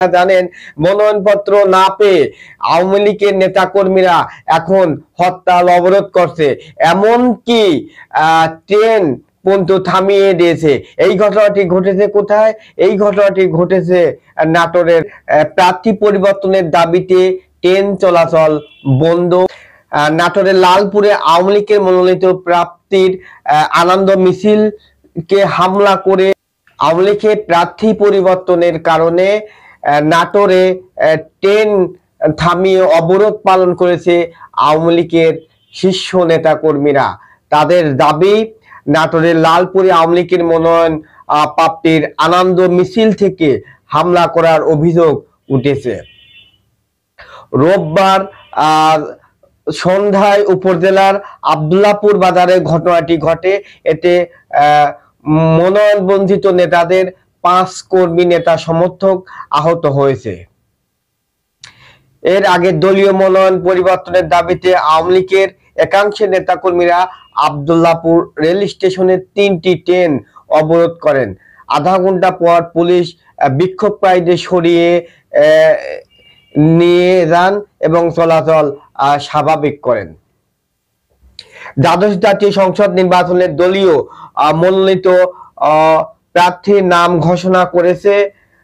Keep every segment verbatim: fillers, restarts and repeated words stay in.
জানেন মনোনয়নপত্র না পেয়ে আওয়ামী লীগের নেতাকর্মীরা এখন হরতাল অবরোধ করছে, এমনকি আহ ট্রেন পর্যন্ত থামিয়ে দিয়েছে। এই ঘটনাটি ঘটেছে কোথায়? এই ঘটনাটি ঘটেছে নাটোরের। প্রার্থী পরিবর্তনের দাবিতে ট্রেন চলাচল বন্ধ। নাটোরের লালপুরে আওয়ামী লীগের মনোনীত প্রার্থীর আনন্দ মিছিলকে হামলা করে আওয়ামী লীগের প্রার্থী পরিবর্তনের কারণে নাটোরে ট্রেন থামিয়ে অবরোধ পালন করেছে আওয়ামী লীগের শীর্ষ নেতা কর্মীরা। তাদের দাবি, নাটোরের লালপুরে আওয়ামী লীগের মনোনয়ন প্রাপ্তির আনন্দ মিছিল থেকে হামলা করার অভিযোগ উঠেছে। রোববার আহ সন্ধ্যায় উপজেলার আব্দুল্লাহপুর বাজারে ঘটনাটি ঘটে। এতে আহ মনোনয়ন বঞ্চিত নেতাদের পাঁচ কর্মী নেতা সমর্থক আহত হয়েছে। এর আগে দলীয় মনোনয়ন পরিবর্তনের দাবিতে আওয়ামী লীগের একাংশের নেতাকর্মীরা আব্দুল্লাহপুর রেল স্টেশনের তিনটি ট্রেন অবরোধ করেন। আধা ঘন্টা পর পুলিশ বিক্ষোভকারীদের সরিয়ে নিয়ে যান এবং চলাচল স্বাভাবিক করেন। দ্বাদশ জাতীয় সংসদ নির্বাচনের দলীয় মনোনীত প্রার্থীর নাম ঘোষণা করেছে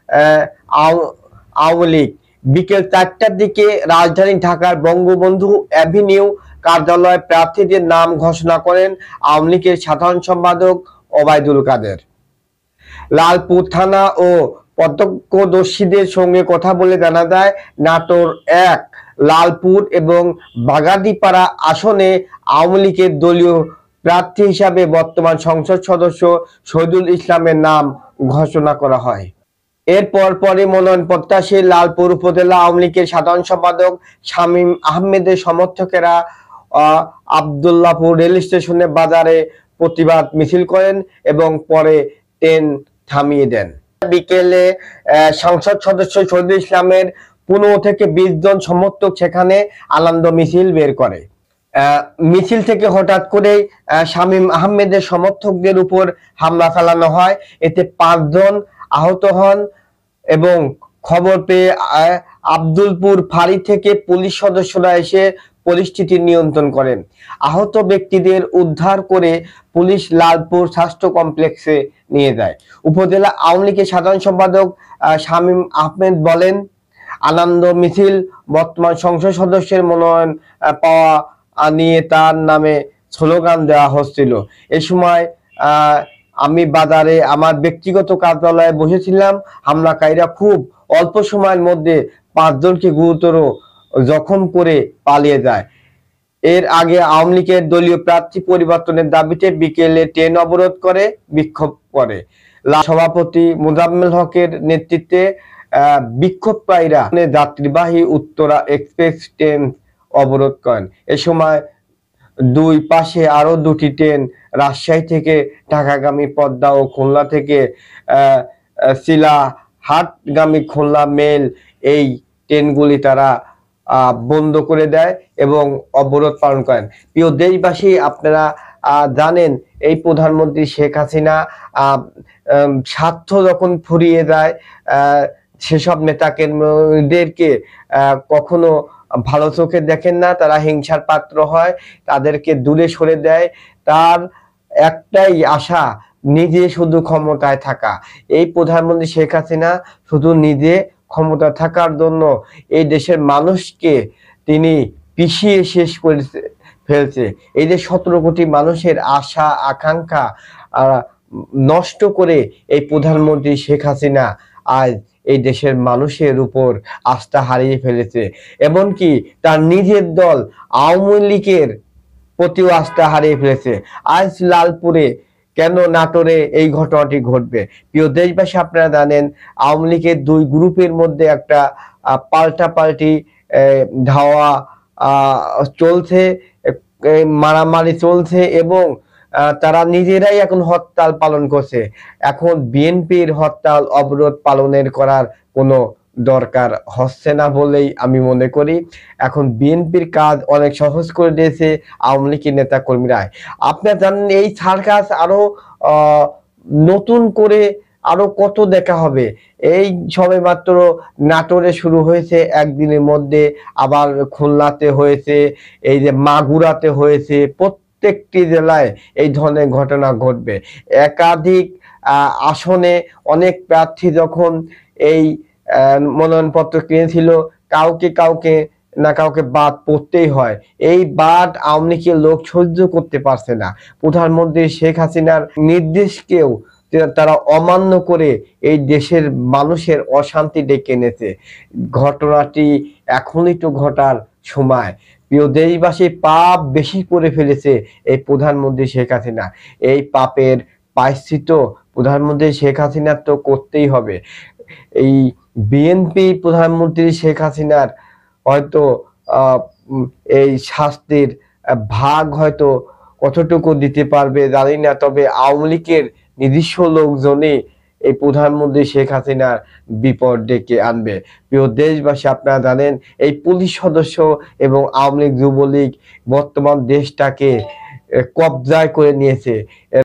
আওয়ামী লীগ। বিকেল চারটার দিকে রাজধানী ঢাকার বঙ্গবন্ধু অ্যাভিনিউ কার্যালয়ে প্রার্থীদের নাম ঘোষণা করেন আওয়ামী লীগের সাধারণ সম্পাদক ওবায়দুল কাদের। লালপুর থানা ও প্রত্যক্ষদর্শীদের সঙ্গে কথা বলে জানা যায়, নাটোর এক, লালপুর এবং বাগাতিপাড়া আসনে আওয়ামী লীগের দলীয় প্রার্থী হিসাবে বর্তমান সংসদ সদস্য শহীদুল ইসলামের নাম ঘোষণা করা হয়। এরপর পরে মনোনয়ন প্রত্যাশী লালপুর উপজেলা আওয়ামী লীগের সাধারণ সম্পাদক শামীম আহমেদের সমর্থকেরা আব্দুল্লাহপুর রেল স্টেশনের বাজারে প্রতিবাদ মিছিল করেন এবং পরে ট্রেন থামিয়ে দেন। বিকেলে সংসদ সদস্য শহীদুল ইসলামের পনেরো থেকে বিশ জন সমর্থক সেখানে আনন্দ মিছিল বের করে। মিছিল থেকে হঠাৎ করে শামীম আহমেদের সমর্থকদের উপর হামলা চালানো হয়। এতে পাঁচজন আহত হন এবং খবর পেয়ে আব্দুলপুর ফাঁড়ি থেকে পুলিশ সদস্যরা এসে পরিস্থিতি নিয়ন্ত্রণ করেন। আহত ব্যক্তিদের উদ্ধার করে পুলিশ লালপুর স্বাস্থ্য কমপ্লেক্সে নিয়ে যায়। উপজেলা আওয়ামী লীগের সাধারণ সম্পাদক শামীম আহমেদ বলেন, আনন্দ মিছিল বর্তমান সংসদ সদস্যের মনোনয়ন পাওয়া নিয়ে তার নামে স্লোগান দেওয়া হচ্ছিল। এ সময় আহ আমি বাজারে আমার ব্যক্তিগত কার্যালয়ে বসেছিলাম। হামলাকারীরা খুব অল্প সময়ের মধ্যে পাঁচজনকে গুরুতর জখম করে পালিয়ে যায়। এর আগে আওয়ামী লীগের দলীয় প্রার্থী পরিবর্তনের দাবিতে বিকেলে ট্রেন অবরোধ করে বিক্ষোভ করে। সভাপতি মোজাম্মেল হকের নেতৃত্বে আহ বিক্ষোভকারীরা যাত্রীবাহী উত্তরা এক্সপ্রেস ট্রেন অবরোধ করেন। এ সময় দুই পাশে আরো দুটি ট্রেন রাজশাহী থেকে ঢাকাগামী পদ্মা ও খুলনা থেকে আহ শিলাহাটগামী খুলনা মেল এই ট্রেনগুলি তারা আহ বন্ধ করে দেয় এবং অবরোধ পালন করেন। প্রিয় দেশবাসী, আপনারা আহ জানেন এই প্রধানমন্ত্রী শেখ হাসিনা আহ স্বার্থ যখন ফুরিয়ে যায় আহ সেসব নেতাকর্মীদেরকে আহ কখনো ভালো চোখে দেখেন না, তারা হিংসার পাত্র হয়, তাদেরকে দূরে সরে দেয়। তার একটাই আশা, নিজে শুধু ক্ষমতায় থাকা। এই প্রধানমন্ত্রী শেখ হাসিনা শুধু নিজে ক্ষমতা থাকার জন্য এই দেশের মানুষকে তিনি পিছিয়ে শেষ করে ফেলছে। এই যে সতেরো কোটি মানুষের আশা আকাঙ্ক্ষা নষ্ট করে এই প্রধানমন্ত্রী শেখ হাসিনা আজ এই দেশের মানুষের উপর আস্থা হারিয়ে ফেলেছে। এমনকি তার নিজের দল আওয়ামী লীগের প্রতিও আস্থা হারিয়ে ফেলেছে। আজ লালপুরে কেন নাটোরে এই ঘটনাটি ঘটবে? প্রিয় দেশবাসী, আপনারা জানেন আওয়ামী লীগের দুই গ্রুপের মধ্যে একটা পাল্টা পাল্টি ধাওয়া চলছে, মারামারি চলছে এবং তারা নিজেরাই এখন হরতাল পালন করছে। এখন বিএনপির হরতাল অবরোধ পালনের করার কোনো দরকার হচ্ছে না বলেই আমি মনে করি। এখন বিএনপির কাজ অনেক সহজ করে দিয়েছে আওয়ামী লীগের নেতা কর্মীরা। আপনারা জানেন এই সার্কাস আরো আহ নতুন করে আরো কত দেখা হবে। এই সবে মাত্র নাটোরে শুরু হয়েছে একদিনের মধ্যে, আবার খুলনাতে হয়েছে, এই যে মাগুরাতে হয়েছে, প্রত্যেকটি জেলায় এই ধরনের ঘটনা ঘটবে। একাধিক আহ, আসনে অনেক প্রার্থী যখন এই আহ, মনোনয়নপত্র কিনেছিল, কাউকে কাউকে না কাউকে বাদ পড়তেই হয়। এই বাদ আওয়ামী লীগের লোক সহ্য করতে পারছে না। প্রধানমন্ত্রী শেখ হাসিনার নির্দেশকেও তারা অমান্য করে এই দেশের মানুষের অশান্তি ডেকে এনেছে। ঘটনাটি এখনই তো ঘটার সময়। প্রিয় দেশবাসী, পাপ বেশি করে ফেলেছে এই প্রধানমন্ত্রী শেখ হাসিনা। এই পাপের প্রায়শ্চিত্ত প্রধানমন্ত্রী শেখ হাসিনার তো করতেই হবে। এই বিএনপি প্রধানমন্ত্রী শেখ হাসিনার হয়তো আহ, উম, এই শাস্তির আহ, ভাগ হয়তো কতটুকু দিতে পারবে জানি না, তবে আওয়ামী লীগের নিজস্ব লোকজনই এই প্রধানমন্ত্রী শেখ হাসিনার বিপদ ডেকে আনবে। প্রিয় দেশবাসী, আপনারা জানেন এই পুলিশ সদস্য এবং আওয়ামী লীগ যুবলীগ বর্তমান দেশটাকে আহ, কবজায় করে নিয়েছে।